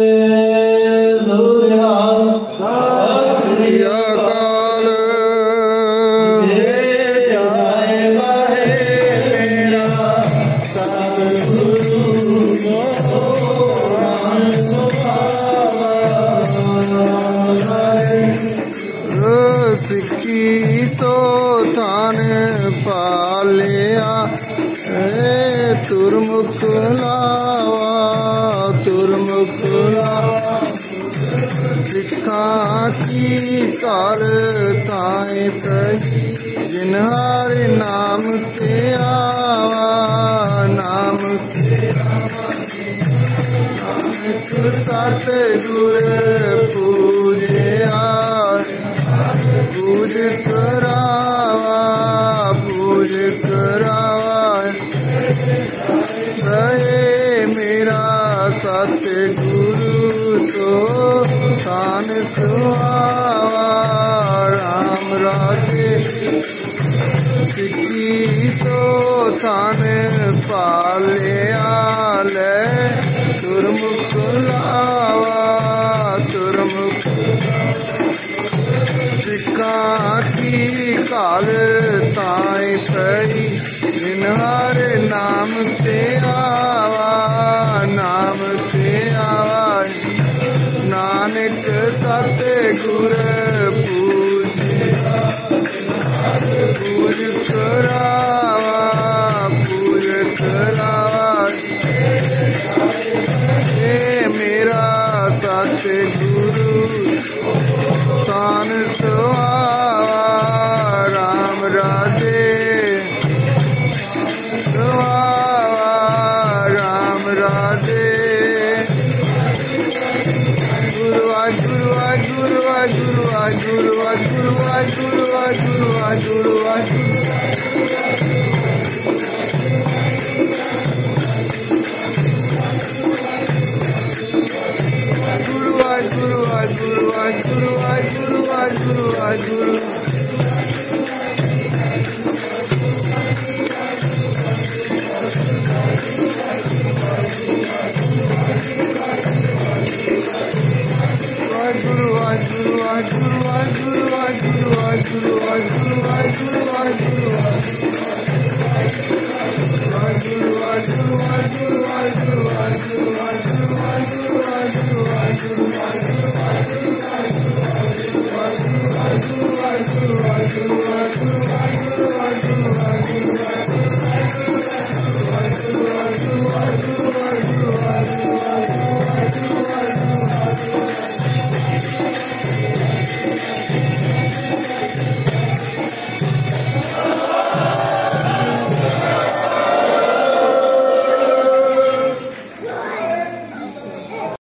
सिक्की सो थान पालिया तुरमुख लावा सिखा की काल ताई जिन्हार नाम ते आवा नाम सत गुर पूजया पूज करावा रहे मेरा सतगुरु तो थान सुहावा राम राजे सिक्की तो थान पालिया ले तुरमुख लावा सिक्का की काल ताई पई जिन्हार नाम ते आवा नानक सतगुर पूज करावा हे मेरा सतगुरु तान सुहावा राम राजे गुरुवार